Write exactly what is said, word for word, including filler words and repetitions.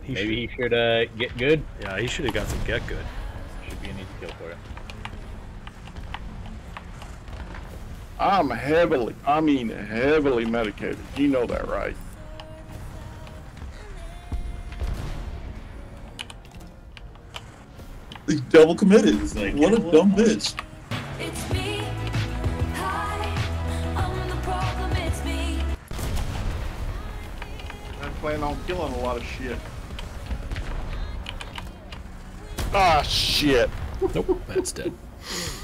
He Maybe should, he should uh, get good. yeah, he should have got some get good. Should be an easy kill for you. I'm heavily, I mean heavily medicated. You know that, right? He's double committed. He's like, what you a know dumb what? bitch. It's me. Hi, I'm the problem, it's me. I'm planning on killing a lot of shit. Ah, shit. Nope, that's dead.